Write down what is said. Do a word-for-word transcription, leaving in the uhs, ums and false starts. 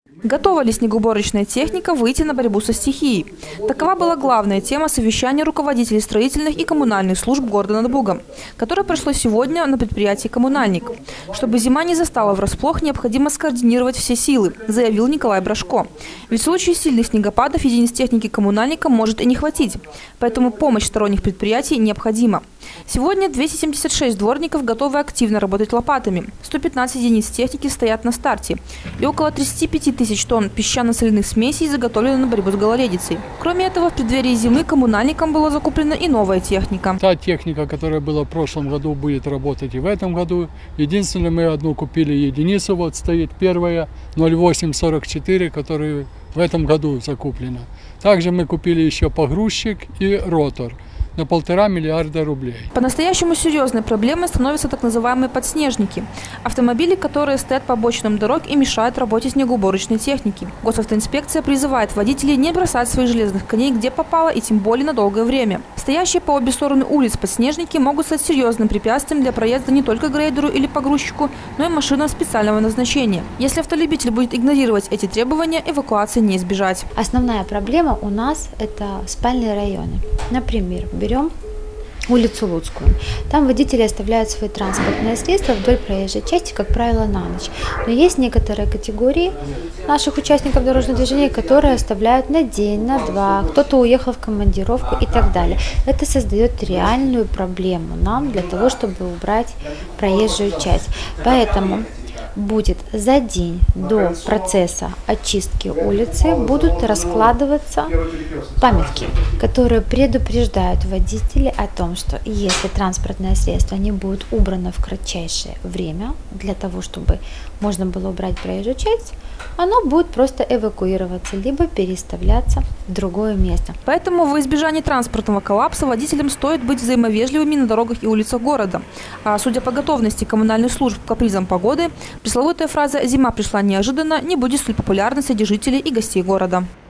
Готова ли снегоуборочная техника выйти на борьбу со стихией? Такова была главная тема совещания руководителей строительных и коммунальных служб города Над Бугом, которое прошло сегодня на предприятии «Коммунальник». Чтобы зима не застала врасплох, необходимо скоординировать все силы, заявил Николай Брашко. Ведь в случае сильных снегопадов единиц техники коммунальника может и не хватить, поэтому помощь сторонних предприятий необходима. Сегодня двести семьдесят шесть дворников готовы активно работать лопатами. сто пятнадцать единиц техники стоят на старте. И около тридцати пяти тысяч тонн песчано-соляных смесей заготовлены на борьбу с гололедицей. Кроме этого, в преддверии зимы коммунальникам была закуплена и новая техника. Та техника, которая была в прошлом году, будет работать и в этом году. Единственное, мы одну купили единицу, вот стоит первая, ноль восемь сорок четыре, которая в этом году закуплена. Также мы купили еще погрузчик и ротор на полтора миллиарда рублей. По-настоящему серьезной проблемой становятся так называемые подснежники. Автомобили, которые стоят по обочинам дорог и мешают работе снегоуборочной техники. Госавтоинспекция призывает водителей не бросать своих железных коней где попало и тем более на долгое время. Стоящие по обе стороны улиц подснежники могут стать серьезным препятствием для проезда не только грейдеру или погрузчику, но и машинам специального назначения. Если автолюбитель будет игнорировать эти требования, эвакуации не избежать. Основная проблема у нас – это спальные районы. Например, берем улицу Луцкую. Там водители оставляют свои транспортные средства вдоль проезжей части, как правило, на ночь. Но есть некоторые категории наших участников дорожного движения, которые оставляют на день, на два, кто-то уехал в командировку и так далее. Это создает реальную проблему нам для того, чтобы убрать проезжую часть. Поэтому будет за день до процесса очистки улицы будут раскладываться памятки, которые предупреждают водителей о том, что если транспортное средство не будет убрано в кратчайшее время для того, чтобы можно было убрать проезжую часть, оно будет просто эвакуироваться, либо переставляться в другое место. Поэтому во избежание транспортного коллапса водителям стоит быть взаимовежливыми на дорогах и улицах города. А судя по готовности коммунальных служб к капризам погоды, пресловутая фраза «зима пришла неожиданно» не будет столь популярна среди жителей и гостей города.